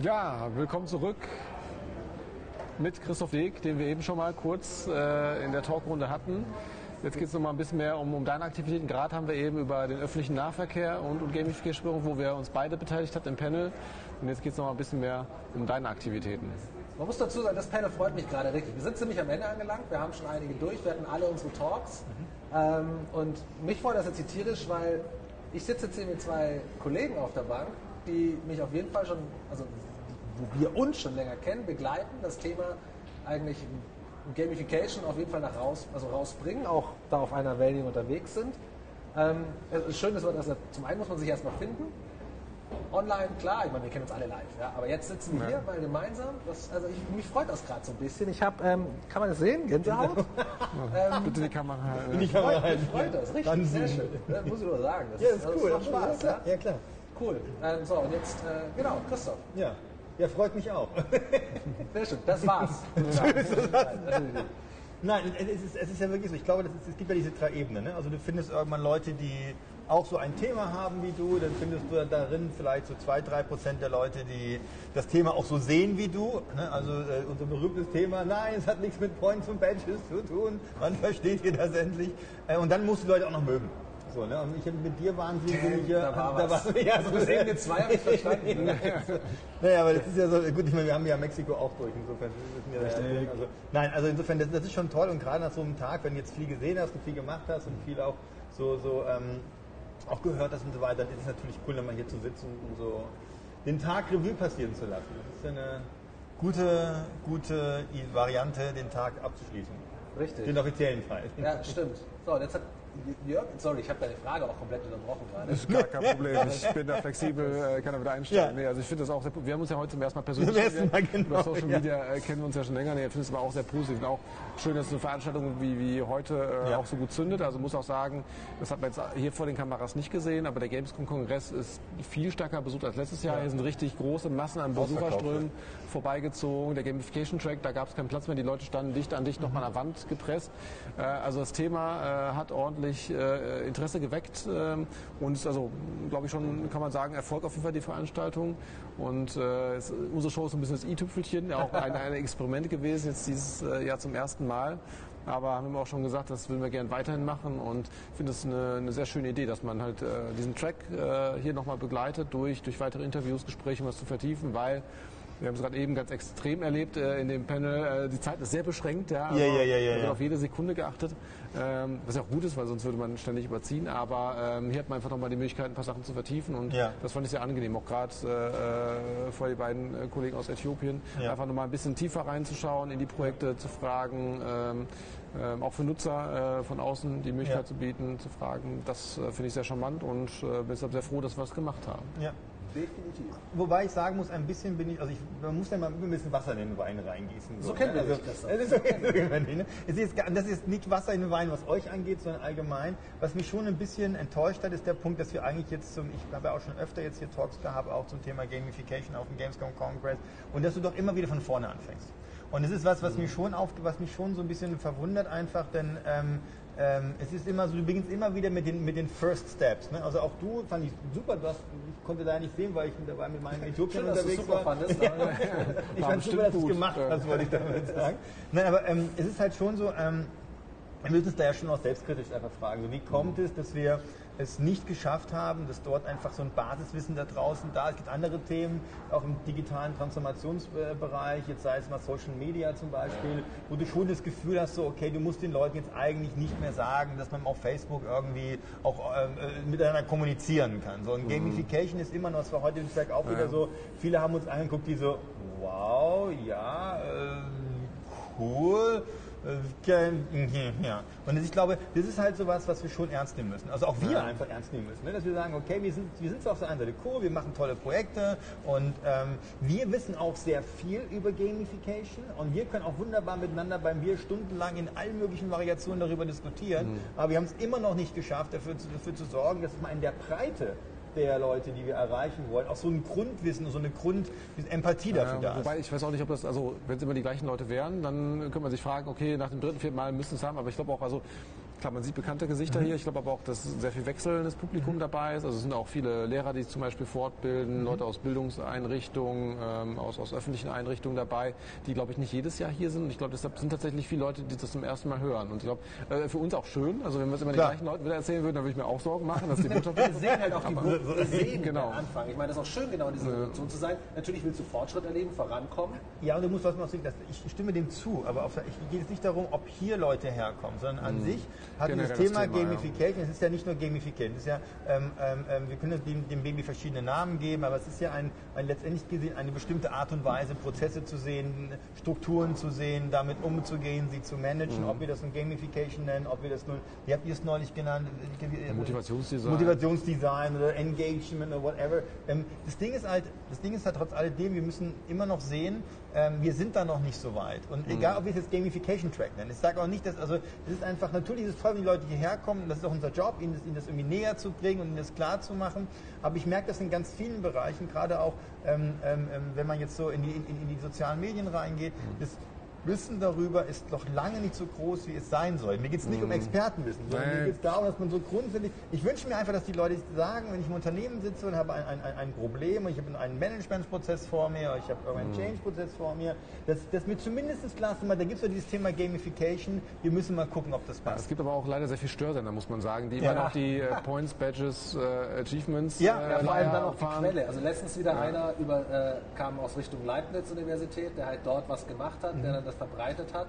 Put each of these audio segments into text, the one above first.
Ja, willkommen zurück mit Christoph Weg, den wir eben schon mal kurz in der Talkrunde hatten. Jetzt geht es noch mal ein bisschen mehr um deine Aktivitäten. Gerade haben wir eben über den öffentlichen Nahverkehr und Gamification gesprochen, wo wir uns beide beteiligt haben im Panel. Und jetzt geht es noch mal ein bisschen mehr um deine Aktivitäten. Man muss dazu sagen, das Panel freut mich gerade richtig. Wir sind ziemlich am Ende angelangt, wir haben schon einige durch, wir hatten alle unsere Talks. Und mich freut das jetzt hier tierisch, weil ich sitze jetzt hier mit zwei Kollegen auf der Bank, die mich auf jeden Fall schon, also wo wir uns schon länger kennen, begleiten, das Thema eigentlich Gamification auf jeden Fall rausbringen, auch da auf einer Welle unterwegs sind. Schön ist, dass zum einen muss man sich erstmal finden. Online, klar, ich meine, wir kennen uns alle live, ja, aber jetzt sitzen wir hier mal gemeinsam. Mich freut das gerade so ein bisschen. Ich habe, kann man das sehen? Gänsehaut? Bitte die Kamera. Mich freut das, richtig, sehr schön. Das muss ich nur sagen. Das ist cool. Das macht Spaß. Ja, klar. Cool. So, und jetzt, genau, Christoph. Ja, freut mich auch. Sehr schön, das war's. Nein, es ist ja wirklich so. Ich glaube, es gibt ja diese drei Ebenen. Ne? Also du findest irgendwann Leute, die auch so ein Thema haben wie du, dann findest du darin vielleicht so 2-3% der Leute, die das Thema auch so sehen wie du. Ne? Also unser berühmtes Thema, nein, es hat nichts mit Points und Badges zu tun, wann versteht ihr das endlich? Und dann musst du Leute auch noch mögen. So, ne? Und mit dir wahnsinnige... Da war was. So sehen wir zwei, habe ich verstanden. Naja, aber das ist ja so, gut, ich meine, wir haben ja Mexiko auch durch, insofern wissen wir ja, also, nein, also insofern, das ist schon toll und gerade nach so einem Tag, wenn du jetzt viel gesehen hast und viel gemacht hast und viel auch auch gehört hast und so weiter, dann ist es natürlich cool, immer hier zu sitzen und so den Tag Revue passieren zu lassen. Das ist ja eine gute Variante, den Tag abzuschließen. Richtig. Den offiziellen Fall. Ja, stimmt. So, und jetzt hat Jörg, sorry, ich habe deine Frage auch komplett unterbrochen gerade. Das ist gar kein Problem. Ich bin da flexibel, kann da wieder einsteigen. Ja. Nee, also ich finde das auch sehr, wir haben uns ja heute zum ersten Mal persönlich über Social Media kennen wir uns ja schon länger. Nee, ich finde es aber auch sehr positiv. Und auch schön, dass so eine Veranstaltung wie heute auch so gut zündet. Also muss auch sagen, das hat man jetzt hier vor den Kameras nicht gesehen, aber der Gamescom-Kongress ist viel stärker besucht als letztes Jahr. Hier sind richtig große Massen an Besucherströmen vorbeigezogen. Der Gamification-Track, da gab es keinen Platz mehr. Die Leute standen dicht an dicht nochmal an der Wand gepresst. Also das Thema hat ordentlich Interesse geweckt und ist also, glaube ich schon, kann man sagen, Erfolg auf jeden Fall die Veranstaltung. Und unsere Show ist ein bisschen das i-Tüpfelchen, auch ein Experiment gewesen, jetzt dieses Jahr zum ersten Mal. Aber haben wir auch schon gesagt, das würden wir gerne weiterhin machen und ich finde das eine sehr schöne Idee, dass man halt diesen Track hier nochmal begleitet durch weitere Interviews, Gespräche, um was zu vertiefen, weil wir haben es gerade eben ganz extrem erlebt in dem Panel. Die Zeit ist sehr beschränkt, ja. Also wird auf jede Sekunde geachtet, was ja auch gut ist, weil sonst würde man ständig überziehen. Aber hier hat man einfach nochmal die Möglichkeit, ein paar Sachen zu vertiefen und das fand ich sehr angenehm. Auch gerade vor die beiden Kollegen aus Äthiopien, einfach nochmal ein bisschen tiefer reinzuschauen, in die Projekte zu fragen, auch für Nutzer von außen die Möglichkeit zu bieten, zu fragen. Das finde ich sehr charmant und bin deshalb sehr froh, dass wir das gemacht haben. Ja. Definitiv. Wobei ich sagen muss, ein bisschen man muss ja mal ein bisschen Wasser in den Wein reingießen. So kennen wir das. Das ist nicht Wasser in den Wein, was euch angeht, sondern allgemein. Was mich schon ein bisschen enttäuscht hat, ist der Punkt, dass wir eigentlich jetzt ich habe ja auch schon öfter jetzt hier Talks gehabt, auch zum Thema Gamification auf dem Gamescom Congress, und dass du doch immer wieder von vorne anfängst. Und es ist was mich schon so ein bisschen verwundert einfach, denn es ist immer so, du beginnst immer wieder mit den First Steps. Ne? Also auch du, fand ich super, ich konnte da nicht sehen, weil ich dabei mit meinem Äthiopien unterwegs war. Ich fand super, dass du es gemacht hast, wollte ich damit sagen. Nein, aber es ist halt schon so, wir müssen uns da ja schon auch selbstkritisch einfach fragen. So, wie kommt es, dass wir es nicht geschafft haben, dass dort einfach so ein Basiswissen da draußen da ist. Es gibt andere Themen, auch im digitalen Transformationsbereich, jetzt sei es mal Social Media zum Beispiel, wo du schon das Gefühl hast, so, okay, du musst den Leuten jetzt eigentlich nicht mehr sagen, dass man auf Facebook irgendwie auch miteinander kommunizieren kann. So ein Gamification ist immer noch, das war heute im Track auch wieder so, viele haben uns angeguckt, die so, wow, ja, cool. Ja. Und ich glaube, das ist halt sowas, was wir schon ernst nehmen müssen. Also auch wir einfach ernst nehmen müssen. Ne? Dass wir sagen, okay, wir sind zwar auf der einen Seite cool, wir machen tolle Projekte und wir wissen auch sehr viel über Gamification und wir können auch wunderbar miteinander beim Bier stundenlang in allen möglichen Variationen darüber diskutieren. Aber wir haben es immer noch nicht geschafft, dafür zu sorgen, dass man in der Breite der Leute, die wir erreichen wollen, auch so ein Grundwissen, so eine Empathie dafür da ist. Wobei, ich weiß auch nicht, ob das, also wenn es immer die gleichen Leute wären, dann könnte man sich fragen, okay, nach dem dritten, vierten Mal müssen es haben, aber ich glaube auch, also klar, man sieht bekannte Gesichter hier. Ich glaube aber auch, dass sehr viel wechselndes Publikum dabei ist. Also es sind auch viele Lehrer, die sich zum Beispiel fortbilden, Leute aus Bildungseinrichtungen, aus öffentlichen Einrichtungen dabei, die, glaube ich, nicht jedes Jahr hier sind. Und ich glaube, deshalb sind tatsächlich viele Leute, die das zum ersten Mal hören. Und ich glaube, für uns auch schön. Also wenn wir es immer den gleichen Leuten wieder erzählen würden, dann würde ich mir auch Sorgen machen, dass die Botschaft wir sehen halt auch wir sehen genau. den Anfang. Ich meine, das ist auch schön, genau in dieser Situation zu sein. Natürlich willst du Fortschritt erleben, vorankommen. Ja, und du musst was machen. Ich stimme dem zu, aber ich geht es nicht darum, ob hier Leute herkommen, sondern an sich hat dieses Thema Gamification, es ist ja nicht nur Gamification, es ist ja, wir können dem Baby verschiedene Namen geben, aber es ist ja letztendlich gesehen eine bestimmte Art und Weise, Prozesse zu sehen, Strukturen zu sehen, damit umzugehen, sie zu managen, ob wir das nun Gamification nennen, ob wir das nun, wie habt ihr es neulich genannt? Motivationsdesign oder Engagement oder whatever. Das Ding ist halt trotz alledem, wir müssen immer noch sehen, wir sind da noch nicht so weit. Und egal, ob wir es jetzt Gamification Track nennen, ich sage auch nicht, dass, also, es ist einfach, natürlich ist es toll, wenn die Leute hierher kommen, das ist auch unser Job, ihnen das irgendwie näher zu bringen und ihnen das klar zu machen. Aber ich merke das in ganz vielen Bereichen, gerade auch, wenn man jetzt so in die sozialen Medien reingeht, das Wissen darüber ist noch lange nicht so groß, wie es sein soll. Mir geht es nicht um Expertenwissen, sondern mir geht es darum, dass man so grundsätzlich, ich wünsche mir einfach, dass die Leute sagen, wenn ich im Unternehmen sitze und habe ein Problem und ich habe einen Managementprozess vor mir, oder ich habe irgendeinen Change-Prozess vor mir, dass mir zumindest klar ist, da gibt es ja dieses Thema Gamification, wir müssen mal gucken, ob das passt. Es gibt aber auch leider sehr viele Störsender, muss man sagen, die immer noch die Points, Badges, Achievements vor allem dann auch die Quelle. Also letztens wieder einer kam aus Richtung Leibniz-Universität, der halt dort was gemacht hat, der dann das verbreitet hat.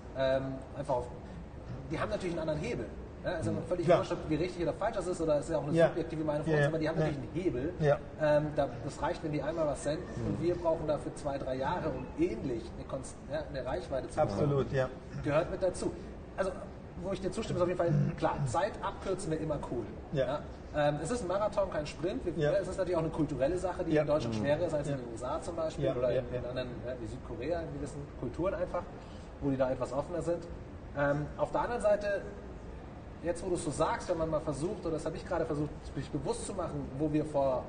Die haben natürlich einen anderen Hebel. Ja, also völlig wurscht, wie richtig oder falsch das ist, oder ist ja auch eine subjektive Meinung von uns, aber die haben natürlich einen Hebel. Ja. Das reicht, wenn die einmal was senden und wir brauchen dafür 2-3 Jahre, um ähnlich eine Reichweite zu bekommen. Absolut, ja. Gehört mit dazu. Also, wo ich dir zustimme, ist auf jeden Fall klar, Zeit abkürzen wäre immer cool. Ja. Es ist ein Marathon, kein Sprint. Es ist natürlich auch eine kulturelle Sache, die in Deutschland schwerer ist als in den USA zum Beispiel oder in anderen, wie Südkorea, in gewissen Kulturen einfach, wo die da etwas offener sind. Auf der anderen Seite, jetzt wo du es so sagst, wenn man mal versucht, oder das habe ich gerade versucht, mich bewusst zu machen, wo wir vor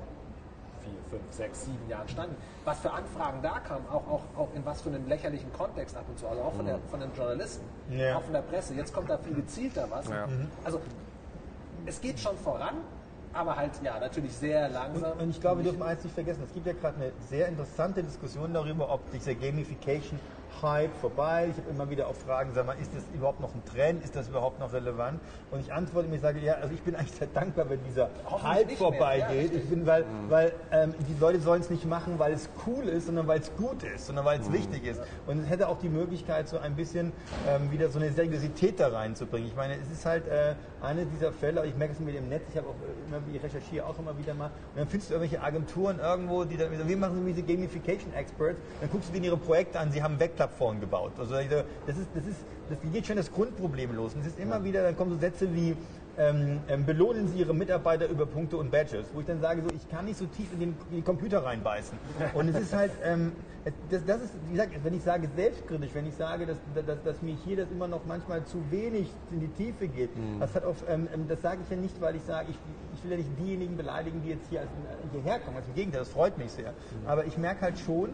4, 5, 6, 7 Jahren standen, was für Anfragen da kamen, auch in was für einem lächerlichen Kontext ab und zu, also auch von den Journalisten, auch von der Presse. Jetzt kommt da viel gezielter was. Ja. Also es geht schon voran, aber halt natürlich sehr langsam. Und ich glaube, wir dürfen eins nicht vergessen, es gibt ja gerade eine sehr interessante Diskussion darüber, ob dieser Gamification-Hype vorbei ist. Ich habe immer wieder auch Fragen, sag mal, ist das überhaupt noch ein Trend, ist das überhaupt noch relevant? Und ich antworte mir, sage, also ich bin eigentlich sehr dankbar, wenn dieser Hype vorbeigeht. Ich bin, weil die Leute sollen es nicht machen, weil es cool ist, sondern weil es gut ist, sondern weil es wichtig ist. Und es hätte auch die Möglichkeit, so ein bisschen wieder so eine Seriosität da reinzubringen. Ich meine, es ist halt eine dieser Fälle, ich merke es mit dem Netz, ich recherchiere auch immer wieder mal, und dann findest du irgendwelche Agenturen irgendwo, die dann, wir machen so diese Gamification-Experts, dann guckst du dir ihre Projekte an, sie haben Webplattformen gebaut. Also das geht schon das Grundproblem los. Und es ist immer wieder, dann kommen so Sätze wie, belohnen Sie Ihre Mitarbeiter über Punkte und Badges, wo ich dann sage, so, ich kann nicht so tief in den Computer reinbeißen. Und es ist halt, das ist, wie gesagt, wenn ich sage selbstkritisch, wenn ich sage, dass mir hier das immer noch manchmal zu wenig in die Tiefe geht, das sage ich ja nicht, weil ich sage, ich will ja nicht diejenigen beleidigen, die jetzt hierher kommen. Also im Gegenteil, das freut mich sehr. Aber ich merke halt schon,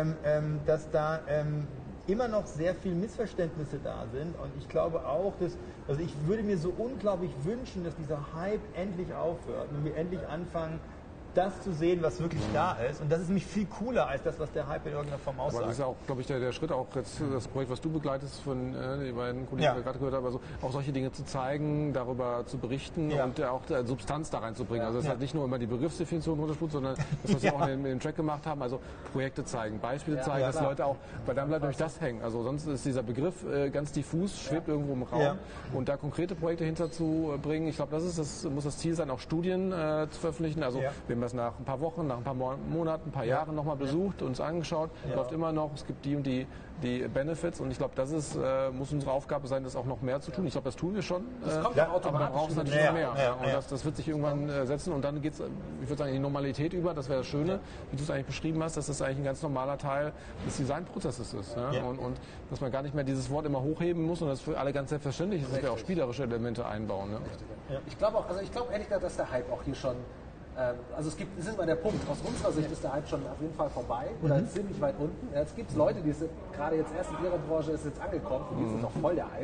dass da immer noch sehr viele Missverständnisse da sind, und ich glaube auch, also ich würde mir so unglaublich wünschen, dass dieser Hype endlich aufhört und wir endlich anfangen, das zu sehen, was wirklich da ist. Und das ist nämlich viel cooler als das, was der Hype in irgendeiner Form aussagt. Aber das ist ja auch, glaube ich, der Schritt, auch jetzt das Projekt, was du begleitest von den beiden Kollegen, die wir gerade gehört haben, also auch solche Dinge zu zeigen, darüber zu berichten und auch Substanz da reinzubringen. Also es ist halt nicht nur immer die Begriffsdefinition runterspult, sondern das, was wir auch in dem Track gemacht haben, also Projekte zeigen, Beispiele zeigen, dass Leute auch, weil dann bleibt nämlich das hängen. Also sonst ist dieser Begriff ganz diffus, schwebt irgendwo im Raum, und da konkrete Projekte hinterzubringen, ich glaube, das muss das Ziel sein, auch Studien zu veröffentlichen. Also wir haben das nach ein paar Wochen, nach ein paar Monaten, ein paar Jahren nochmal besucht, uns angeschaut, läuft immer noch, es gibt die und die Benefits, und ich glaube, das muss unsere Aufgabe sein, das auch noch mehr zu tun. Ich glaube, das tun wir schon, aber da braucht es natürlich noch mehr. Und das wird sich irgendwann setzen, und dann geht es, ich würde sagen, in die Normalität über. Das wäre das Schöne, wie du es eigentlich beschrieben hast, dass das eigentlich ein ganz normaler Teil des Designprozesses ist. Und dass man gar nicht mehr dieses Wort immer hochheben muss und das für alle ganz selbstverständlich ist, dass wir auch spielerische Elemente einbauen. Ich glaube ehrlich gesagt, dass der Hype auch hier schon, also es ist immer der Punkt, aus unserer Sicht ist der Hype schon auf jeden Fall vorbei oder ziemlich weit unten. Jetzt gibt es Leute, die gerade jetzt erst in ihrer Branche ist jetzt angekommen, für die ist es noch voll der Hype.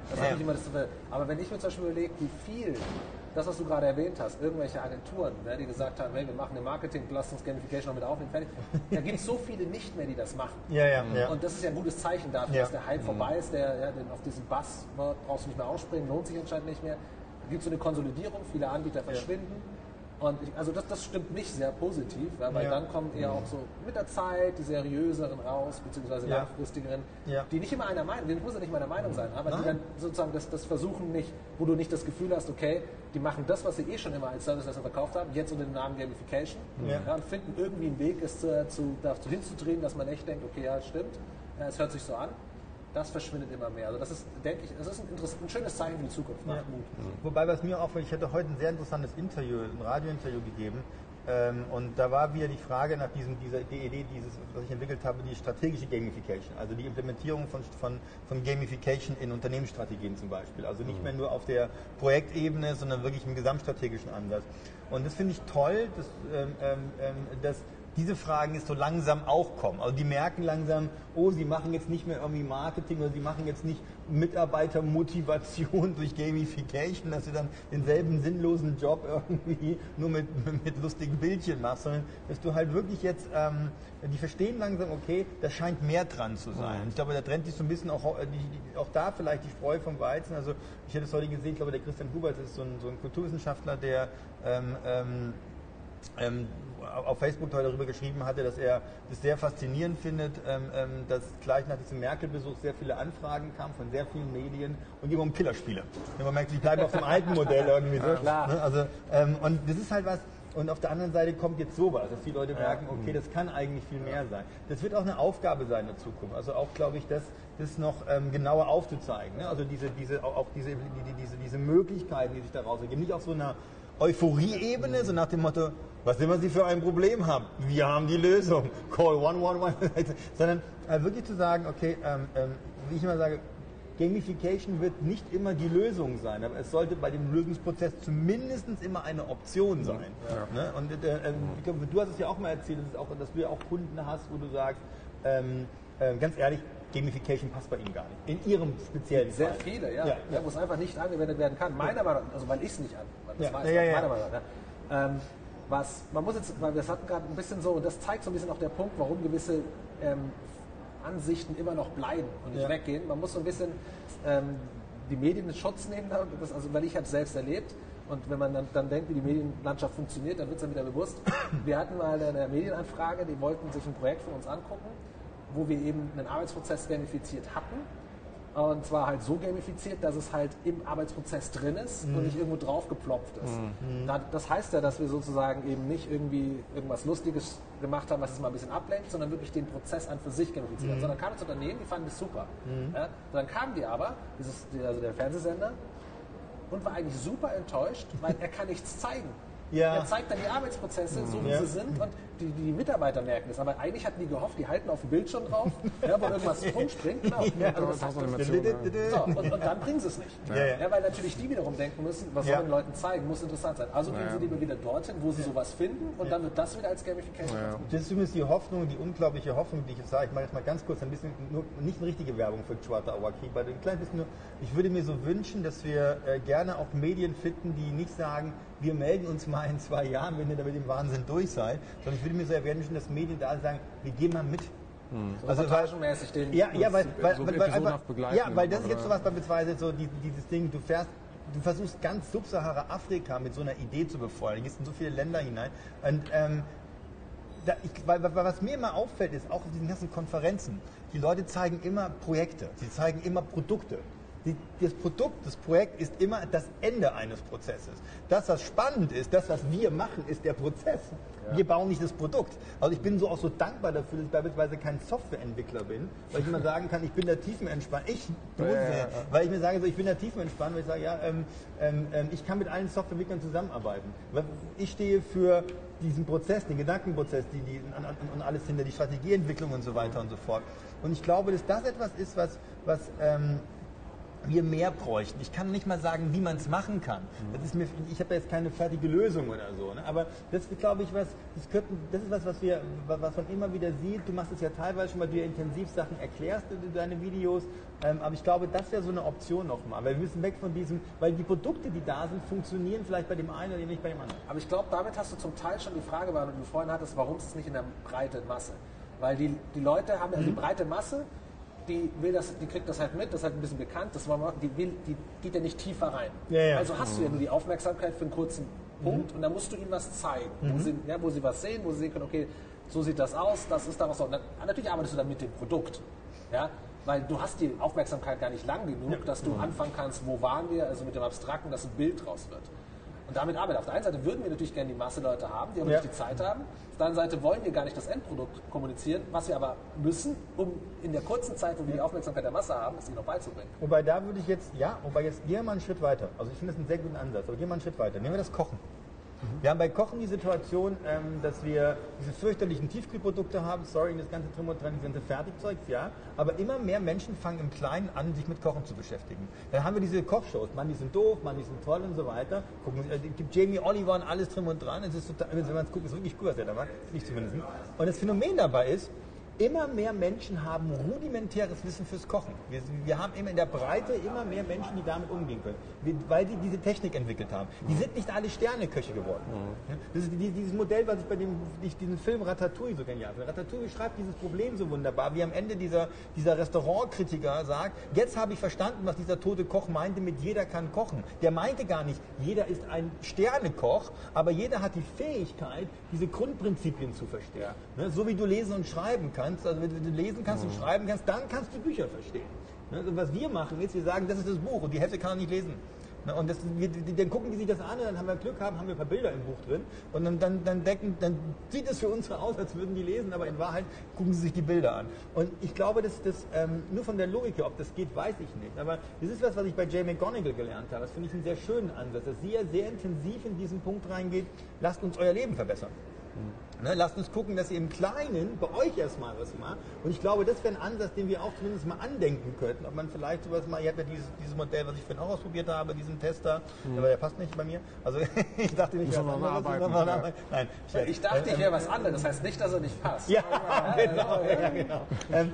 Das ist natürlich immer das, aber wenn ich mir zum Beispiel überlege, wie viel, das, was du gerade erwähnt hast, irgendwelche Agenturen, die gesagt haben, hey, wir machen eine Marketing, lass uns Gamification noch mit aufnehmen, fertig. Da gibt es so viele nicht mehr, die das machen. Und das ist ja ein gutes Zeichen dafür, dass der Hype vorbei ist, auf diesen Buzzword brauchst du nicht mehr ausspringen, lohnt sich anscheinend nicht mehr. Da gibt es so eine Konsolidierung, viele Anbieter verschwinden. Und das stimmt nicht sehr positiv, weil dann kommen eher auch so mit der Zeit die seriöseren raus, beziehungsweise langfristigeren, die nicht immer einer Meinung, die muss ja nicht mal einer Meinung sein, aber die dann sozusagen das versuchen nicht, wo du nicht das Gefühl hast, okay, die machen das, was sie eh schon immer als Service verkauft haben, jetzt unter dem Namen Gamification und finden irgendwie einen Weg, es dazu hinzudrehen, dass man echt denkt, okay, ja, stimmt, es hört sich so an. Das verschwindet immer mehr. Also das ist, denke ich, das ist ein schönes Zeichen für die Zukunft. Macht Mut. Wobei, was mir auffällt, ich hatte heute ein sehr interessantes Interview, ein Radiointerview gegeben. Und da war wieder die Frage nach dieser Idee, was ich entwickelt habe, die strategische Gamification, also die Implementierung von Gamification in Unternehmensstrategien zum Beispiel. Also nicht mehr nur auf der Projektebene, sondern wirklich im gesamtstrategischen Ansatz. Und das finde ich toll, dass diese Fragen jetzt so langsam auch kommen. Also die merken langsam, oh, sie machen jetzt nicht mehr irgendwie Marketing oder sie machen jetzt nicht Mitarbeitermotivation durch Gamification, dass du dann denselben sinnlosen Job irgendwie nur mit lustigen Bildchen machst, sondern dass du halt wirklich jetzt, die verstehen langsam, okay, da scheint mehr dran zu sein. Und ich glaube, da trennt sich so ein bisschen auch da vielleicht die Spreu vom Weizen. Also ich hätte es heute gesehen, ich glaube, der Christian Huberts ist so ein Kulturwissenschaftler, der auf Facebook heute darüber geschrieben hatte, dass er das sehr faszinierend findet, dass gleich nach diesem Merkel-Besuch sehr viele Anfragen kamen von sehr vielen Medien und immer um Killerspiele. Und man merkt, die bleiben auf dem alten Modell irgendwie so. Klar. Also, und das ist halt was, und auf der anderen Seite kommt jetzt sowas, dass die Leute merken, okay, das kann eigentlich viel mehr sein. Das wird auch eine Aufgabe sein in der Zukunft. Also auch, glaube ich, das noch genauer aufzuzeigen. Ne? Also diese Möglichkeiten, die sich daraus ergeben. Nicht auf so einer Euphorie-Ebene, so nach dem Motto, was immer Sie für ein Problem haben, wir haben die Lösung, call 111, sondern wirklich zu sagen, okay, wie ich immer sage, Gamification wird nicht immer die Lösung sein, aber es sollte bei dem Lösungsprozess zumindest immer eine Option sein. Ja. Ne? Und ich glaube, du hast es ja auch mal erzählt, dass du ja auch Kunden hast, wo du sagst, ganz ehrlich, Gamification passt bei Ihnen gar nicht. In Ihrem speziellen Fall. Sehr viele, ja. Wo es einfach nicht angewendet werden kann. Meiner Meinung nach, also weil ich es nicht meiner Meinung nach. Man muss jetzt, weil wir es hatten gerade ein bisschen so, und das zeigt so ein bisschen auch der Punkt, warum gewisse Ansichten immer noch bleiben und nicht weggehen. Man muss so ein bisschen die Medien in Schutz nehmen, weil ich habe es selbst erlebt. Und wenn man dann denkt, wie die Medienlandschaft funktioniert, dann wird es dann wieder bewusst. Wir hatten mal eine Medienanfrage, die wollten sich ein Projekt von uns angucken, wo wir eben einen Arbeitsprozess gamifiziert hatten. Und zwar halt so gamifiziert, dass es halt im Arbeitsprozess drin ist und nicht irgendwo drauf geploppt ist. Das heißt ja, dass wir sozusagen eben nicht irgendwie irgendwas Lustiges gemacht haben, was es mal ein bisschen ablenkt, sondern wirklich den Prozess an für sich gamifiziert haben. Sondern kam das Unternehmen, die fanden das super. Ja? Dann kamen die aber, also der Fernsehsender, und war eigentlich super enttäuscht, weil er kann nichts zeigen. Ja. Er zeigt dann die Arbeitsprozesse, so wie sie sind, und die Mitarbeiter merken das. Aber eigentlich hatten die gehofft, die halten auf dem Bildschirm drauf, wo irgendwas rumspringt. Genau. Und dann bringen sie es nicht. Weil natürlich die wiederum denken müssen, was sollen Leuten zeigen, muss interessant sein. Also gehen sie lieber wieder dorthin, wo sie sowas finden, und dann wird das wieder als Gamification. Das ist übrigens die Hoffnung, die unglaubliche Hoffnung, die ich jetzt sage. Ich mache jetzt mal ganz kurz ein bisschen, nicht eine richtige Werbung für Chwata Awaki, aber ein kleines bisschen nur. Ich würde mir so wünschen, dass wir gerne auch Medien finden, die nicht sagen, wir melden uns mal in 2 Jahren, wenn ihr da mit dem Wahnsinn durch seid, sondern ich würde mir sehr wünschen, dass Medien da sagen, wir gehen mal mit. So also reportagenmäßig den weil das ist jetzt sowas beispielsweise so dieses Ding, du versuchst ganz Subsahara-Afrika mit so einer Idee zu befeuern, du gehst in so viele Länder hinein und was mir immer auffällt, ist auch auf diesen ganzen Konferenzen, die Leute zeigen immer Projekte, sie zeigen immer Produkte. Das Projekt ist immer das Ende eines Prozesses. Das, was spannend ist, das, was wir machen, ist der Prozess. Ja. Wir bauen nicht das Produkt. Also ich bin auch so dankbar dafür, dass ich beispielsweise kein Softwareentwickler bin, weil ich immer sagen kann, ich bin da tiefenentspannt. Weil ich mir sage, ich bin da tiefenentspannt, weil ich sage, ich kann mit allen Softwareentwicklern zusammenarbeiten. Ich stehe für diesen Prozess, den Gedankenprozess, und alles hinter, die Strategieentwicklung und so weiter und so fort. Und ich glaube, dass das etwas ist, was wir mehr bräuchten. Ich kann nicht mal sagen, wie man es machen kann. Das ist ich habe da jetzt keine fertige Lösung oder so. Ne? Aber das ist, glaube ich, das ist was man immer wieder sieht. Du machst es ja teilweise schon, weil du ja intensiv Sachen erklärst in deine Videos. Aber ich glaube, das wäre so eine Option nochmal. Weil wir müssen weg von diesem, weil die Produkte, die da sind, funktionieren vielleicht bei dem einen oder nicht bei dem anderen. Aber ich glaube, damit hast du zum Teil schon die Frage beantwortet, die du vorhin hattest, warum ist es nicht in der breiten Masse? Weil die Leute haben die breite Masse, die kriegt das halt mit, das ist halt ein bisschen bekannt, die geht ja nicht tiefer rein. Ja. Also hast du ja nur die Aufmerksamkeit für einen kurzen Punkt und dann musst du ihnen was zeigen, wo sie was sehen, wo sie sehen können, okay, so sieht das aus, das ist daraus. Und dann, natürlich arbeitest du dann mit dem Produkt, ja, weil du hast die Aufmerksamkeit gar nicht lang genug, dass du anfangen kannst, wo waren wir, also mit dem Abstrakten, dass ein Bild draus wird. Und damit arbeiten. Auf der einen Seite würden wir natürlich gerne die Masse Leute haben, die aber nicht die Zeit haben. Auf der anderen Seite wollen wir gar nicht das Endprodukt kommunizieren, was wir aber müssen, um in der kurzen Zeit, wo wir die Aufmerksamkeit der Masse haben, es ihnen noch beizubringen. Wobei da würde ich jetzt gehen wir mal einen Schritt weiter. Also ich finde das einen sehr guten Ansatz, aber gehen wir mal einen Schritt weiter. Nehmen wir das Kochen. Wir haben bei Kochen die Situation, dass wir diese fürchterlichen Tiefkühlprodukte haben, das ganze Drum und Dran, die ganze Fertigzeugs, aber immer mehr Menschen fangen im Kleinen an, sich mit Kochen zu beschäftigen. Dann haben wir diese Kochshows, Mann, die sind doof, Mann, die sind toll und so weiter. Es gibt Jamie Oliver und alles drum und dran, es ist total, wenn man es guckt, ist wirklich cool, was er da macht, ich zumindest. Und das Phänomen dabei ist, immer mehr Menschen haben rudimentäres Wissen fürs Kochen. Wir haben immer in der Breite immer mehr Menschen, die damit umgehen können, weil die diese Technik entwickelt haben. Die sind nicht alle Sterneköche geworden. Das ist dieses Modell, was ich diesen Film Ratatouille so genial finde. Ratatouille beschreibt dieses Problem so wunderbar, wie am Ende dieser Restaurantkritiker sagt, jetzt habe ich verstanden, was dieser tote Koch meinte mit jeder kann kochen. Der meinte gar nicht, jeder ist ein Sternekoch, aber jeder hat die Fähigkeit, diese Grundprinzipien zu verstehen. So wie du lesen und schreiben kannst, also wenn du lesen kannst und schreiben kannst, dann kannst du Bücher verstehen. Und was wir machen ist, wir sagen, das ist das Buch und die Hälfte kann er nicht lesen. Und dann gucken die sich das an und dann haben wir Glück haben wir ein paar Bilder im Buch drin und dann sieht es für uns so aus, als würden die lesen, aber in Wahrheit gucken sie sich die Bilder an. Und ich glaube, dass das nur von der Logik her, ob das geht, weiß ich nicht. Aber das ist was ich bei Jay McGonigal gelernt habe. Das finde ich einen sehr schönen Ansatz, dass sie ja sehr intensiv in diesen Punkt reingeht, lasst uns euer Leben verbessern. Lasst uns gucken, dass ihr im Kleinen bei euch erstmal was macht. Und ich glaube, das wäre ein Ansatz, den wir auch zumindest mal andenken könnten. Ob man vielleicht sowas mal, ihr habt ja dieses Modell, was ich vorhin auch ausprobiert habe, diesen Tester, aber der passt nicht bei mir. Also ich dachte nicht, dass Nein, ich dachte, ich wäre was anderes. Das heißt nicht, dass er nicht passt. Ja, genau.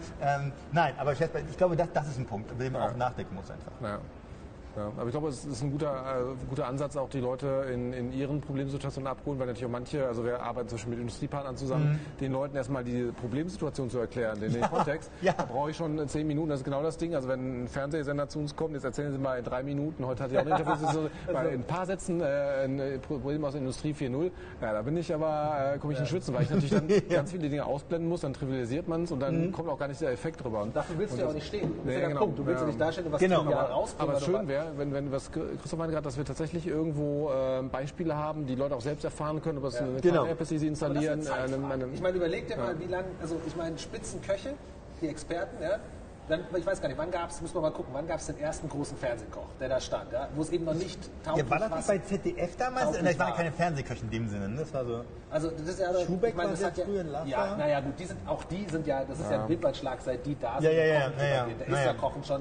Nein, aber ich glaube, das ist ein Punkt, über den man auch nachdenken muss einfach. Ja. Ja, aber ich glaube, es ist ein guter Ansatz, auch die Leute in ihren Problemsituationen abholen, weil natürlich auch manche, also wir arbeiten zum Beispiel mit Industriepartnern zusammen, den Leuten erstmal die Problemsituation zu erklären, den Kontext. Da brauche ich schon 10 Minuten, das ist genau das Ding. Also wenn ein Fernsehsender zu uns kommt, jetzt erzählen Sie mal in 3 Minuten, heute hatte ich auch ein Interview, bei ein paar Sätzen ein Problem aus der Industrie 4.0, da bin ich aber, komme ich in Schwitzen, weil ich natürlich dann ganz viele Dinge ausblenden muss, dann trivialisiert man es und dann kommt auch gar nicht der Effekt drüber. Und dafür willst du ja auch nicht stehen. Das ist ja der genau. Punkt. Du willst ja nicht darstellen, was rauskommt. Aber schön wäre, wenn was Christoph meinte gerade, dass wir tatsächlich irgendwo Beispiele haben, die Leute auch selbst erfahren können, ob es eine kleine App ist, die sie installieren. Ich meine, überleg dir mal, wie lange, also ich meine, Spitzenköche, die Experten, ich weiß gar nicht, müssen wir mal gucken, wann gab es den ersten großen Fernsehkoch, der da stand, wo es eben noch nicht tauglich war. War das nicht bei ZDF damals? Ich war ja keine Fernsehköche in dem Sinne, das war so... Also das ist ja... Schubeck war sehr früh in Lacher. Ja, naja gut, das ist ja ein Bildbandschlag, seit die da sind. Da ist ja Kochen schon...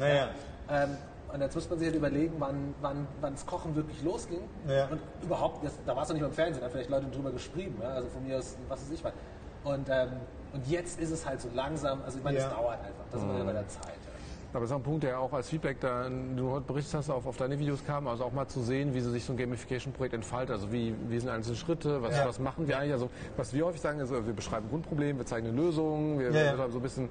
Und jetzt muss man sich halt überlegen, wann das Kochen wirklich losging. Ja. Und überhaupt, da war es noch nicht beim Fernsehen, da haben vielleicht Leute drüber geschrieben, also von mir aus, was weiß ich was. Und jetzt ist es halt so langsam, also ich meine, es dauert einfach, das ist immer bei der Zeit. Aber das ist auch ein Punkt, der auch als Feedback, da du heute berichtet hast, auf deine Videos kam, also auch mal zu sehen, wie sich so ein Gamification-Projekt entfaltet, also wie sind einzelne Schritte, was machen wir eigentlich, also was wir häufig sagen, ist, wir beschreiben ein Grundproblem, wir zeigen eine Lösung, wir beschreiben so ein bisschen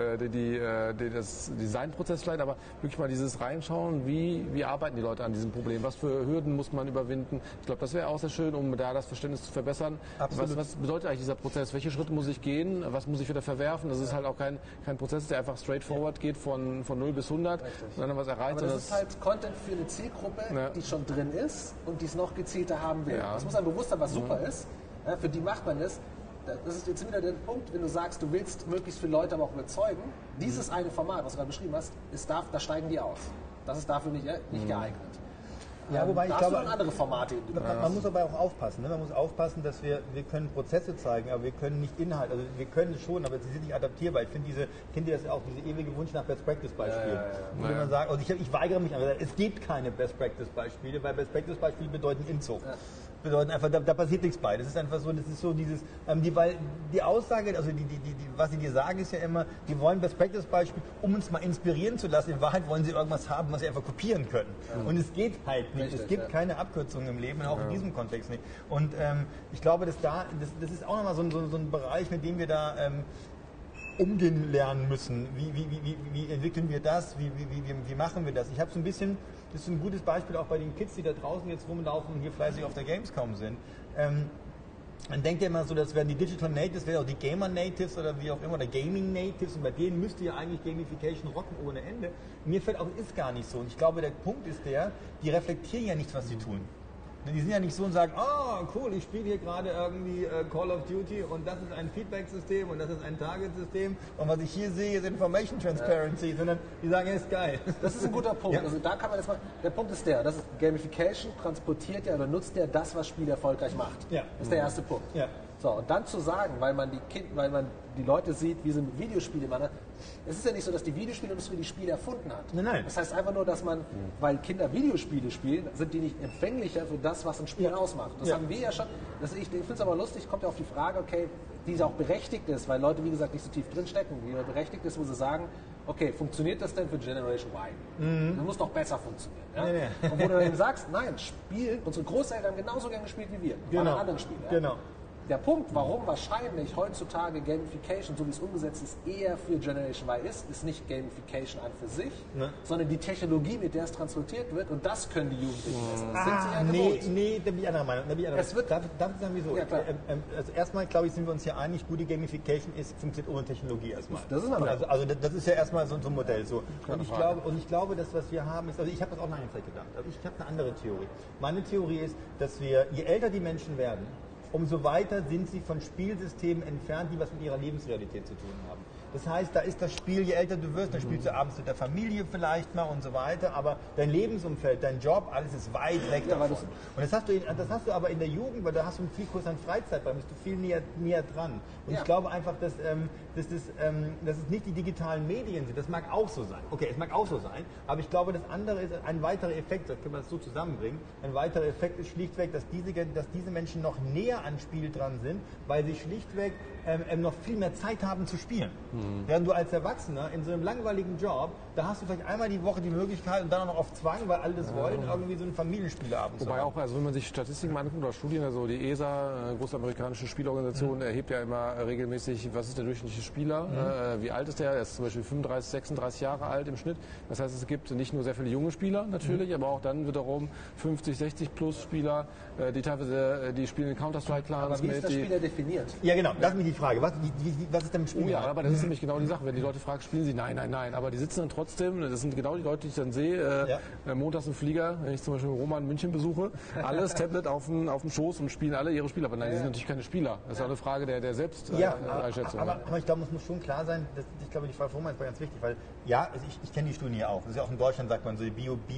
das Designprozess vielleicht, aber wirklich mal dieses Reinschauen, wie arbeiten die Leute an diesem Problem, was für Hürden muss man überwinden. Ich glaube, das wäre auch sehr schön, um da das Verständnis zu verbessern. Was bedeutet eigentlich dieser Prozess? Welche Schritte muss ich gehen? Was muss ich wieder verwerfen? Das ist halt auch kein Prozess, der einfach straightforward geht von 0 bis 100 und dann was erreicht. Aber das ist halt Content für eine Zielgruppe, die schon drin ist und die es noch gezielter haben will. Das muss einem bewusst sein, was super ist. Für die macht man es. Das ist jetzt wieder der Punkt, wenn du sagst, du willst möglichst viele Leute aber auch überzeugen. Dieses eine Format, was du gerade beschrieben hast, da steigen die aus. Das ist dafür nicht geeignet. Ja, wobei ich glaube, andere Formate. Man muss aber auch aufpassen. Ne? Man muss aufpassen, dass wir können Prozesse zeigen, aber wir können nicht Inhalt. Also wir können es schon, aber sie sind nicht adaptierbar. Ich finde kennt ihr das auch, diese ewige Wunsch nach Best Practice Beispielen. Wo man sagt, also ich weigere mich, aber es gibt keine Best Practice Beispiele, weil Best Practice Beispiele bedeuten Inzug. Bedeuten einfach, da passiert nichts bei. Das ist einfach so, das ist so dieses, weil die Aussage, also was sie dir sagen, ist ja immer, die wollen Best Practice Beispiel, um uns mal inspirieren zu lassen. In Wahrheit wollen sie irgendwas haben, was sie einfach kopieren können. Und es geht halt nicht. Richtig, es gibt keine Abkürzungen im Leben, auch in diesem Kontext nicht. Und ich glaube, das ist auch nochmal so ein Bereich, mit dem wir da umgehen lernen müssen. Wie entwickeln wir das? Wie machen wir das? Ich habe so ein bisschen, das ist ein gutes Beispiel auch bei den Kids, die da draußen jetzt rumlaufen und hier fleißig auf der Gamescom sind. Man denkt ja immer so, das wären die Digital Natives, wären auch die Gamer Natives oder wie auch immer, oder Gaming Natives, und bei denen müsste ja eigentlich Gamification rocken ohne Ende. Mir fällt auch, ist gar nicht so. Und ich glaube, der Punkt ist die reflektieren ja nichts, was sie tun. Die sind ja nicht so und sagen, oh cool, ich spiele hier gerade irgendwie Call of Duty und das ist ein Feedback-System und das ist ein Target-System und was ich hier sehe, ist Information Transparency, sondern die sagen, ja, ist geil. Das ist ein guter Punkt. Ja. Also da kann man das mal, der Punkt ist das ist Gamification transportiert ja oder nutzt ja das, was Spiel erfolgreich macht. Ja. Das ist der erste Punkt. Ja. So, und dann zu sagen, weil man die Leute sieht, wie sie mit Videospiele machen, es ist ja nicht so, dass die Videospielindustrie die Spiele erfunden hat. Nein. Das heißt einfach nur, dass weil Kinder Videospiele spielen, sind die nicht empfänglicher für das, was ein Spiel ausmacht. Das haben wir ja schon. Ich finde es aber lustig, kommt ja auf die Frage, okay, die auch berechtigt ist, weil Leute, wie gesagt, nicht so tief drin stecken, die berechtigt ist, wo sie sagen, okay, funktioniert das denn für Generation Y? Das muss doch besser funktionieren. Ja? Nee. Und wo du dann sagst, nein, unsere Großeltern haben genauso gern gespielt wie wir. Genau. Bei anderen Spielen. Ja? Genau. Der Punkt, warum wahrscheinlich heutzutage Gamification, so wie es umgesetzt ist, eher für Generation Y ist nicht Gamification an für sich, sondern die Technologie, mit der es transportiert wird, und das können die Jugendlichen besser. Das sind sie ja gewohnt. Nee, da bin ich anderer Meinung. Darf ich sagen, wieso? Ja, also erstmal, glaube ich, sind wir uns hier einig, gute Gamification funktioniert ohne Technologie erstmal. Das ist aber also das ist ja erstmal so ein Modell. So. Und ich glaube, das, was wir haben, ist, also ich habe das auch lange Zeit gedacht, aber ich habe eine andere Theorie. Meine Theorie ist, dass je älter die Menschen werden, umso weiter sind sie von Spielsystemen entfernt, die was mit ihrer Lebensrealität zu tun haben. Das heißt, da ist das Spiel, je älter du wirst, dann spielst du abends mit der Familie vielleicht mal und so weiter, aber dein Lebensumfeld, dein Job, alles ist weit weg davon. Und das hast du aber in der Jugend, weil da hast du einen viel größeren Freizeit, da bist du viel näher dran. Und ich glaube einfach, dass es nicht die digitalen Medien sind. Das mag auch so sein. Okay, es mag auch so sein, aber ich glaube, das andere ist ein weiterer Effekt, das können wir das so zusammenbringen. Ein weiterer Effekt ist schlichtweg, dass diese Menschen noch näher an Spiel dran sind, weil sie schlichtweg noch viel mehr Zeit haben zu spielen. Während du als Erwachsener in so einem langweiligen Job, da hast du vielleicht einmal die Woche die Möglichkeit und dann auch noch auf Zwang, weil alle das wollen, irgendwie so einen Familienspieleabend zu haben. Wobei auch, also wenn man sich Statistiken anguckt oder Studien, also die ESA, große amerikanische Spielorganisation, erhebt ja immer regelmäßig, was ist der durchschnittliche Spieler, wie alt ist der? Er ist zum Beispiel 35, 36 Jahre alt im Schnitt. Das heißt, es gibt nicht nur sehr viele junge Spieler natürlich, aber auch dann wiederum 50, 60 plus Spieler, die teilweise, die spielen in Counter-Strike-Clans mit. Aber wie ist der Spieler definiert? Ja genau, das ist nämlich die Frage. Was ist denn mit Spieler? Oh ja, aber das ist nämlich genau die Sache. Wenn die Leute fragen, spielen sie? Nein. Aber die sitzen dann trotzdem, das sind genau die Leute, die ich dann sehe, montags im Flieger, wenn ich zum Beispiel Roman München besuche, alles Tablet auf dem Schoß und spielen alle ihre Spieler. Aber nein, die sind natürlich keine Spieler. Das ist auch eine Frage der Selbsteinschätzung. Aber ich glaube, es muss schon klar sein, ich glaube, die Frage von Roman ist ganz wichtig, weil ich kenne die Studien hier auch. Das ist ja auch in Deutschland, sagt man so,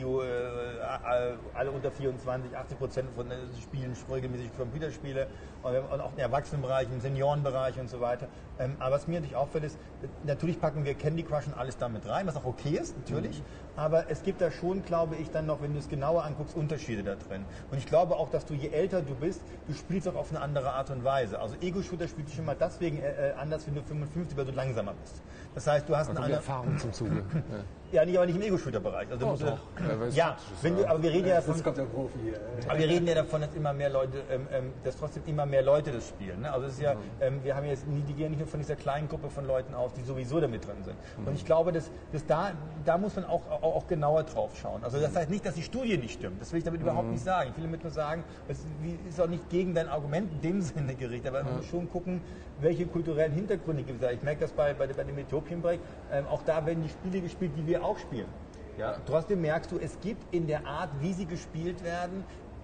alle unter 24, 80% von Spielen regelmäßig Computerspiele und auch im Erwachsenenbereich, im Seniorenbereich und so weiter. Aber was mir natürlich auffällt ist, natürlich packen wir Candy Crush und alles damit rein, was auch okay ist, natürlich. Aber es gibt da schon, glaube ich, dann noch, wenn du es genauer anguckst, Unterschiede da drin. Und ich glaube auch, dass du, je älter du bist, du spielst auch auf eine andere Art und Weise. Also Ego-Shooter spielt sich immer deswegen anders, wenn du 55, weil du langsamer bist. Das heißt, du hast eine Erfahrung zum Zuge. Ja, aber nicht im Ego-Shooter-Bereich. Also aber wir reden ja davon, kommt der Profi hier. Aber wir reden ja davon, dass immer mehr Leute, dass trotzdem immer mehr Leute das spielen. Ne? Also es ist ja, wir haben jetzt die gehen nicht nur von dieser kleinen Gruppe von Leuten aus, die sowieso damit drin sind. Und ich glaube, dass da muss man auch genauer drauf schauen. Also das heißt nicht, dass die Studie nicht stimmt. Das will ich damit überhaupt nicht sagen. Ich will damit nur sagen, es ist auch nicht gegen dein Argument in dem Sinne gerichtet, aber man muss schon gucken, welche kulturellen Hintergründe gibt es. Ich merke das bei dem Ethiopian Break. Auch da werden die Spiele gespielt, die wir auch spielen. Ja. Trotzdem merkst du, es gibt in der Art, wie sie gespielt werden,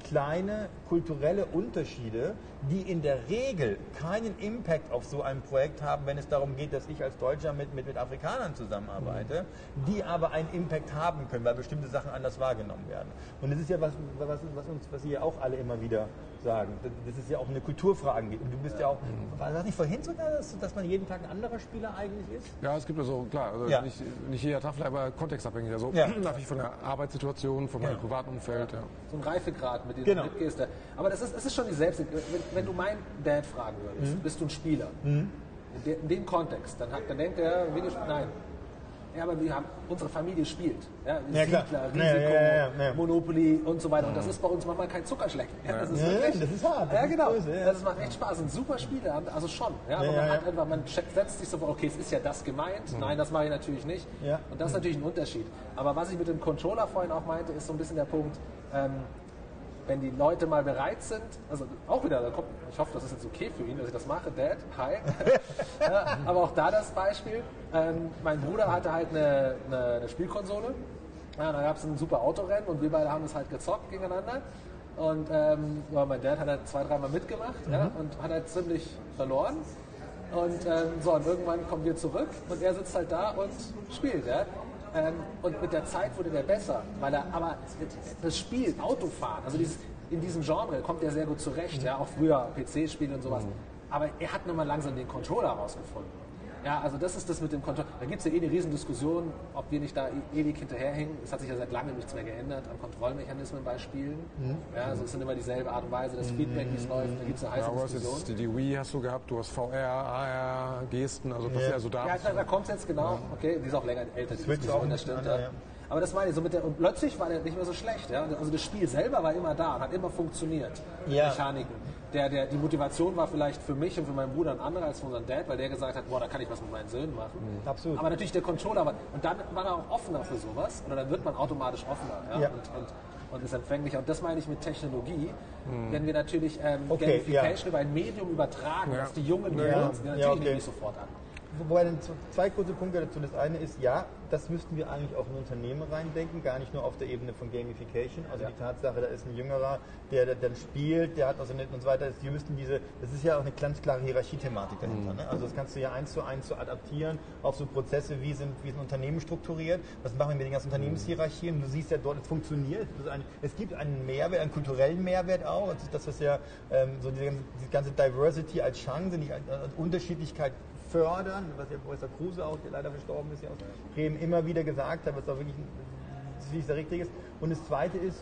kleine kulturelle Unterschiede, die in der Regel keinen Impact auf so ein Projekt haben, wenn es darum geht, dass ich als Deutscher mit Afrikanern zusammenarbeite, die aber einen Impact haben können, weil bestimmte Sachen anders wahrgenommen werden. Und das ist ja was Sie ja auch alle immer wieder sagen, dass es ja auch eine Kulturfrage gibt. Und du bist ja auch, war das nicht vorhin sogar, dass man jeden Tag ein anderer Spieler eigentlich ist? Ja, es gibt also, klar, also nicht jeder Tag, aber kontextabhängig. Also natürlich von der Arbeitssituation, von meinem privaten Umfeld. Ja. So ein Reifegrad, mit dem du mitgehst. Aber das ist schon die wenn du meinen Dad fragen würdest, bist du ein Spieler? In dem Kontext, dann denkt er, nein. Ja, aber unsere Familie spielt. Ja, Siedler, Risiko, Monopoly und so weiter. Und das ist bei uns manchmal kein Zuckerschlecken. Ja, das ist wirklich, das ist hart. Das genau. Ist böse, das macht echt Spaß. Ein super Spiele, also schon. Ja, aber man setzt sich so vor, okay, es ist ja das gemeint. Nein, das mache ich natürlich nicht. Ja. Und das ist natürlich ein Unterschied. Aber was ich mit dem Controller vorhin auch meinte, ist so ein bisschen der Punkt, wenn die Leute mal bereit sind, also auch wieder, ich hoffe, das ist jetzt okay für ihn, dass ich das mache, Dad, hi. Ja, aber auch da das Beispiel, mein Bruder hatte halt eine Spielkonsole, ja, da gab es ein super Autorennen und wir beide haben es halt gezockt gegeneinander und mein Dad hat halt 2-3 Mal mitgemacht und hat halt ziemlich verloren. Und und irgendwann kommen wir zurück und er sitzt halt da und spielt. Ja? Und mit der Zeit wurde der besser, aber das Spiel, Autofahren, also in diesem Genre kommt er sehr gut zurecht, ja, auch früher PC-Spiele und sowas. Aber er hat nur mal langsam den Controller rausgefunden. Ja, also das ist das mit dem Controller. Da gibt es ja eine Riesendiskussion, ob wir nicht da ewig hinterherhängen. Es hat sich ja seit langem nichts mehr geändert an Kontrollmechanismen bei Spielen. Ja, also es sind immer dieselbe Art und Weise, das Feedback, wie es läuft, da gibt es eine heiße Diskussion. Jetzt die Wii hast du gehabt, du hast VR, AR, Gesten, also das also da. Ja, da kommt es jetzt genau. Okay, die ist auch länger älter, die Diskussion, das stimmt. Ja. Aber das meine ich, und plötzlich war der nicht mehr so schlecht. Ja? Also das Spiel selber war immer da, hat immer funktioniert. Ja. Mechaniken. Die Motivation war vielleicht für mich und für meinen Bruder ein anderer als für unseren Dad, weil der gesagt hat, boah, da kann ich was mit meinen Söhnen machen. Absolut. Aber natürlich der Controller und dann war er auch offener für sowas, oder dann wird man automatisch offener. Ja? Und ist empfänglicher. Und das meine ich mit Technologie, wenn wir natürlich Gamification über ein Medium übertragen, das die Jungen benutzen, die natürlich nicht sofort an. Wobei dann 2 kurze Punkte dazu. Das eine ist, das müssten wir eigentlich auch in Unternehmen reindenken, gar nicht nur auf der Ebene von Gamification. Also die Tatsache, da ist ein Jüngerer, der dann spielt, der hat also nicht und so weiter. Das ist ja auch eine ganz klare Hierarchiethematik dahinter. Ne? Also das kannst du ja 1:1 so adaptieren auf so Prozesse, wie sind Unternehmen strukturiert, was machen wir mit den ganzen Unternehmenshierarchien. Du siehst ja dort, es funktioniert. Es gibt einen Mehrwert, einen kulturellen Mehrwert auch. Das ist ja so diese ganze Diversity als Chance, nicht als Unterschiedlichkeit fördern, was ja Professor Kruse auch, der leider verstorben ist, ja aus Bremen immer wieder gesagt hat, was auch wirklich sehr richtig ist. Und das Zweite ist,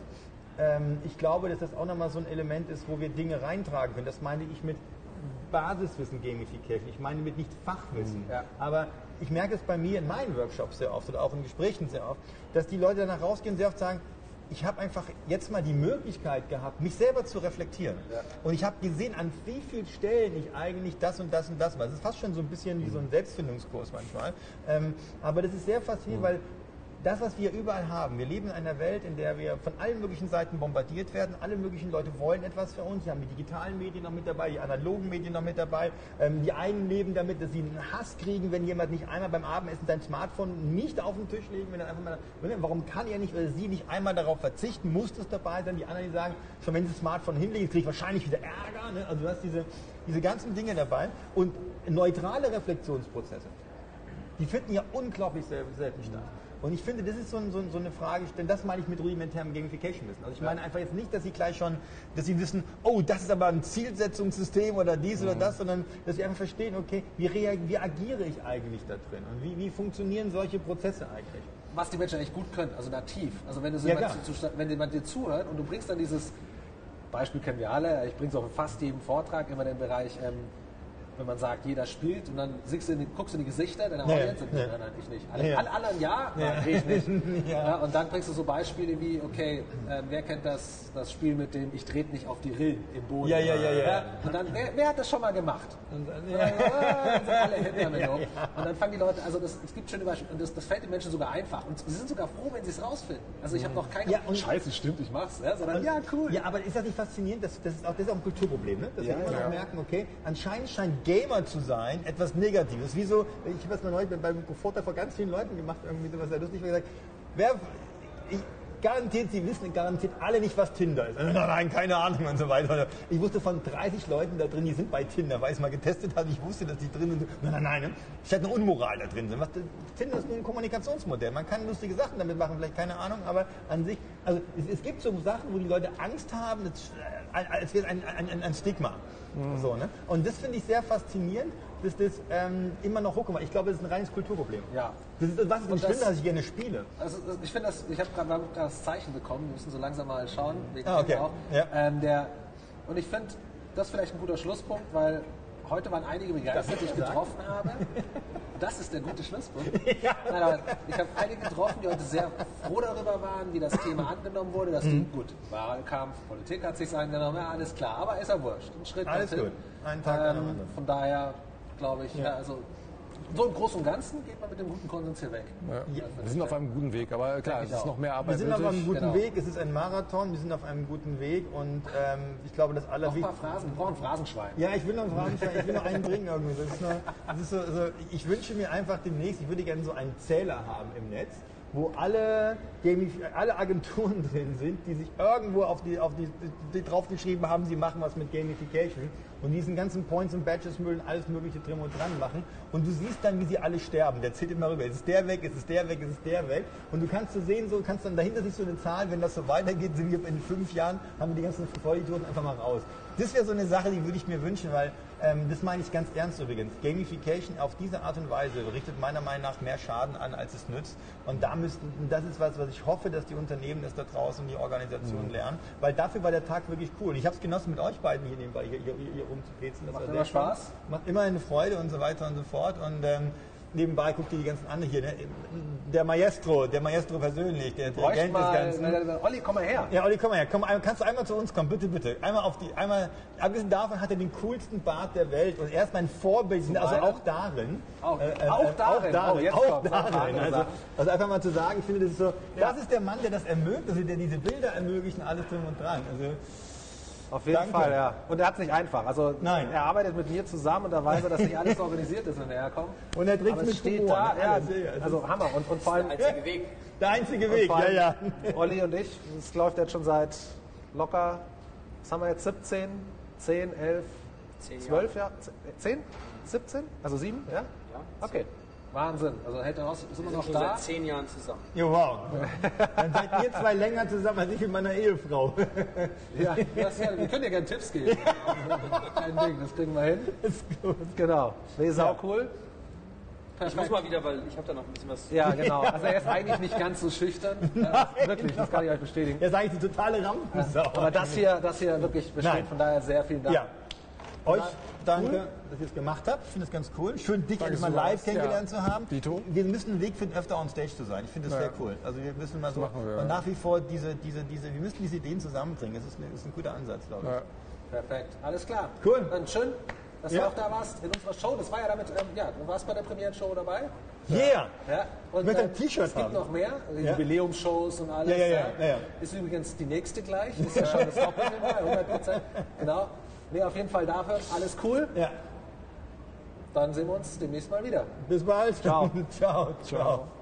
ich glaube, dass das auch nochmal so ein Element ist, wo wir Dinge reintragen können. Das meine ich mit Basiswissen Gamification. Ich meine mit nicht Fachwissen. Aber ich merke es bei mir in meinen Workshops sehr oft oder auch in Gesprächen sehr oft, dass die Leute danach rausgehen und sehr oft sagen, ich habe einfach jetzt mal die Möglichkeit gehabt, mich selber zu reflektieren. Ja. Und ich habe gesehen, an wie vielen Stellen ich eigentlich das und das und das mache. Das ist fast schon so ein bisschen wie so ein Selbstfindungskurs manchmal. Aber das ist sehr faszinierend, weil das, was wir überall haben, wir leben in einer Welt, in der wir von allen möglichen Seiten bombardiert werden. Alle möglichen Leute wollen etwas für uns. Wir haben die digitalen Medien noch mit dabei, die analogen Medien noch mit dabei. Die einen leben damit, dass sie einen Hass kriegen, wenn jemand nicht einmal beim Abendessen sein Smartphone nicht auf den Tisch legen. Wenn er einfach mal, warum kann er nicht oder sie nicht einmal darauf verzichten? Muss das dabei sein? Die anderen, die sagen, schon wenn sie das Smartphone hinlegen, kriege ich wahrscheinlich wieder Ärger. Ne? Also du hast diese ganzen Dinge dabei. Und neutrale Reflexionsprozesse, die finden ja unglaublich selten statt. Und ich finde, das ist so eine Frage, denn das meine ich mit rudimentärem Gamification-Wissen. Also ich meine einfach jetzt nicht, dass Sie gleich schon, dass Sie wissen, oh, das ist aber ein Zielsetzungssystem oder dies oder das, sondern dass Sie einfach verstehen, okay, wie agiere ich eigentlich da drin und wie funktionieren solche Prozesse eigentlich? Was die Menschen echt gut können, also nativ. Also wenn jemand dir zuhört und du bringst dann dieses Beispiel, kennen wir alle, ich bringe es auch in fast jedem Vortrag, immer den Bereich, wenn man sagt, jeder spielt und dann guckst du in die Gesichter deiner Audience und nein, ich nicht. Alle anderen nein, ich nicht. Ja, und dann bringst du so Beispiele wie, okay, wer kennt das Spiel mit dem, ich trete nicht auf die Rillen im Boden. Ja. Und dann, wer hat das schon mal gemacht? Und dann sind alle hinter mir um. Und dann fangen die Leute, also es gibt schöne Beispiele und das fällt den Menschen sogar einfach. Und sie sind sogar froh, wenn sie es rausfinden. Also ich habe noch keine, Scheiße, stimmt, ich mach's. Sondern, cool. Ja, aber ist das nicht faszinierend? Das ist auch ein Kulturproblem, ne? Dass wir immer noch merken, okay, anscheinend scheint Gamer zu sein, etwas Negatives. Wieso, ich habe das mal neulich beim Vortrag vor ganz vielen Leuten gemacht, irgendwie sowas sehr lustig, gesagt, garantiert, sie wissen garantiert alle nicht, was Tinder ist. Nein, keine Ahnung und so weiter. Ich wusste von 30 Leuten da drin, die sind bei Tinder, weil ich es mal getestet habe. Ich wusste, dass die drin sind. Nein. Ich hatte eine Unmoral da drin. Tinder ist nur ein Kommunikationsmodell. Man kann lustige Sachen damit machen, vielleicht keine Ahnung, aber an sich, also es gibt so Sachen, wo die Leute Angst haben, als wäre es ein Stigma. So, ne? Und das finde ich sehr faszinierend, dass das immer noch hochkommt. Ich glaube, das ist ein reines Kulturproblem. Ja. Was ist denn schlimm, dass ich gerne spiele? Also ich finde ich habe gerade das Zeichen bekommen, wir müssen so langsam mal schauen. Okay. Auch. Ja. Und ich finde, das ist vielleicht ein guter Schlusspunkt, weil heute waren einige begeistert, die ich getroffen habe. Das ist der gute Schlusspunkt. Ja. Nein, aber ich habe einige getroffen, die heute sehr froh darüber waren, wie das Thema angenommen wurde. Dass gut, Wahlkampf, Politik hat sich angenommen, ja, alles klar, aber ist ja wurscht. Ein Schritt alles gut. Einen Tag von daher glaube ich, also so im Großen und Ganzen geht man mit dem guten Konsens hier weg. Ja. Wir sind auf einem guten Weg, aber klar, es ist noch mehr Arbeit. Wir sind auf einem guten Weg, es ist ein Marathon, wir sind auf einem guten Weg und ich glaube, das Allerwichtigste... Noch ein paar Phrasen, wir brauchen ein Phrasenschwein. Ja, ich will noch ein Phrasenschwein, ich will noch einen bringen irgendwie. Das ist so, ich wünsche mir einfach demnächst, ich würde gerne so einen Zähler haben im Netz, wo alle Agenturen drin sind, die sich irgendwo die draufgeschrieben haben, sie machen was mit Gamification und diesen ganzen Points und Badges und alles mögliche drin und dran machen und du siehst dann, wie sie alle sterben. Der zählt immer rüber. Es ist der weg, es ist der weg, es ist der weg und du kannst so sehen, kannst dann dahinter sich so eine Zahl, wenn das so weitergeht, sind wir in 5 Jahren, haben wir die ganzen Vollidioten einfach mal raus. Das wäre so eine Sache, die würde ich mir wünschen, weil das meine ich ganz ernst übrigens. Gamification auf diese Art und Weise richtet meiner Meinung nach mehr Schaden an, als es nützt. Und das ist was ich hoffe, dass die Unternehmen das da draußen, die Organisationen lernen. Weil dafür war der Tag wirklich cool. Ich habe es genossen, mit euch beiden hier nebenbei hier rumzupetzen. Macht immer Spaß. Macht immer eine Freude und so weiter und so fort. Und nebenbei guckt ihr die ganzen anderen hier. Ne? Der Maestro persönlich, der Dirigent des Ganzen. Olli, komm mal her. Ja, Olli, komm mal her. Kannst du einmal zu uns kommen? Bitte. Abgesehen davon hat er den coolsten Bart der Welt und er ist mein Vorbild, also auch darin. Auch darin. Also einfach mal zu sagen, ich finde, das ist so, das ist der Mann, der das ermöglicht, also der diese Bilder ermöglichen, alles drin und dran. Also, auf jeden Fall, ja. Und er hat es nicht einfach. Also nein. Er arbeitet mit mir zusammen und da weiß er, dass nicht alles organisiert ist, wenn er herkommt. Und er trägt mit steht Humor, da, ja, also Hammer. Und vor allem der einzige Weg. Der einzige Weg, ja. Olli und ich, das läuft jetzt schon seit locker, was haben wir jetzt, 17, 10, 11, 12 Jahre? 10? 17? Also 7? Ja? Ja. Okay. Wahnsinn. Also hält er aus, sind wir noch da? Seit 10 Jahren zusammen. Ja, wow. Dann seid ihr zwei länger zusammen als ich mit meiner Ehefrau. Ja, wir können ja gerne Tipps geben. Kein Ding, das kriegen wir hin. Ist gut. Genau. Nee, sau cool. Ich muss mal wieder, weil ich habe da noch ein bisschen was... Ja, genau. Also er ist eigentlich nicht ganz so schüchtern. Wirklich, das kann ich euch bestätigen. Er ist eigentlich die totale Rampensau. Aber das hier wirklich besteht, von daher sehr vielen Dank. Ja. Euch danke, dass ihr es gemacht habt. Ich finde es ganz cool. Schön, dich endlich mal live kennengelernt zu haben. Dito. Wir müssen einen Weg finden, öfter on stage zu sein. Ich finde das sehr cool. Also wir müssen mal so und nach wie vor wir müssen diese Ideen zusammenbringen. Das ist ein guter Ansatz, glaube ich. Ja. Perfekt. Alles klar. Cool. Dann schön, dass du auch da warst in unserer Show. Das war ja damit, du warst bei der Premieren-Show dabei. Yeah! Ja. Und ich möchte ein T-Shirt es gibt haben. noch mehr, Jubiläumsshows und alles. Ja. Ist übrigens die nächste gleich. Ist ja schon das Doppelte mal, 100%. Genau. Nee, auf jeden Fall dafür. Alles cool. Ja. Dann sehen wir uns demnächst mal wieder. Bis bald. Ciao. Ciao.